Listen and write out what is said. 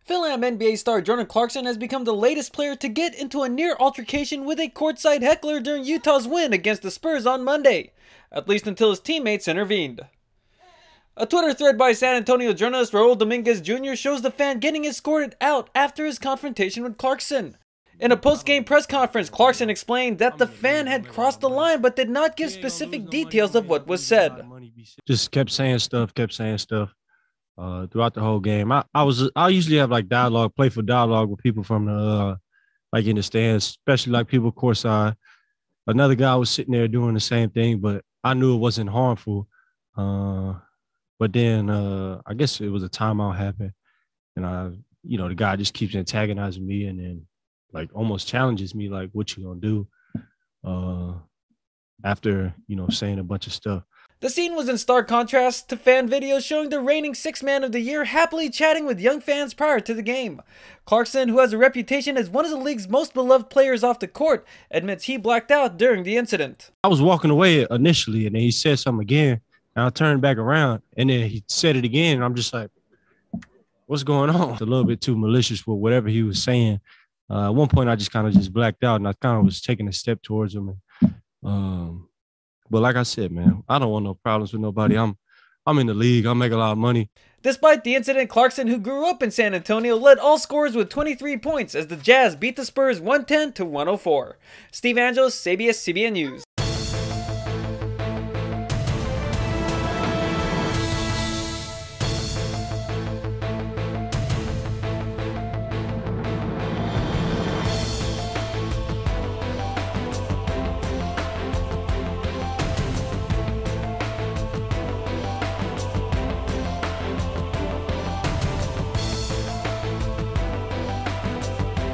Phil-Am NBA star Jordan Clarkson has become the latest player to get into a near altercation with a courtside heckler during Utah's win against the Spurs on Monday, at least until his teammates intervened. A Twitter thread by San Antonio journalist Raul Dominguez Jr. shows the fan getting escorted out after his confrontation with Clarkson. In a post-game press conference, Clarkson explained that the fan had crossed the line but did not give specific details of what was said. Just kept saying stuff, throughout the whole game. I usually have like dialogue, playful dialogue with people from the like in the stands, especially like people courtside. Another guy was sitting there doing the same thing, but I knew it wasn't harmful. But then I guess it was a timeout happened, and the guy just keeps antagonizing me, and then like almost challenges me, like, "What you gonna do?" After saying a bunch of stuff. The scene was in stark contrast to fan videos showing the reigning Sixth Man of the Year happily chatting with young fans prior to the game. Clarkson, who has a reputation as one of the league's most beloved players off the court, admits he blacked out during the incident. I was walking away initially, and then he said something again, and I turned back around, and then he said it again, and I'm just like, what's going on? It's a little bit too malicious with whatever he was saying. At one point, I just kind of just blacked out, and I kind of was taking a step towards him. But like I said, man, I don't want no problems with nobody. I'm in the league. I make a lot of money. Despite the incident, Clarkson, who grew up in San Antonio, led all scorers with 23 points as the Jazz beat the Spurs 110-104. Steve Angelos, CBS CBN News.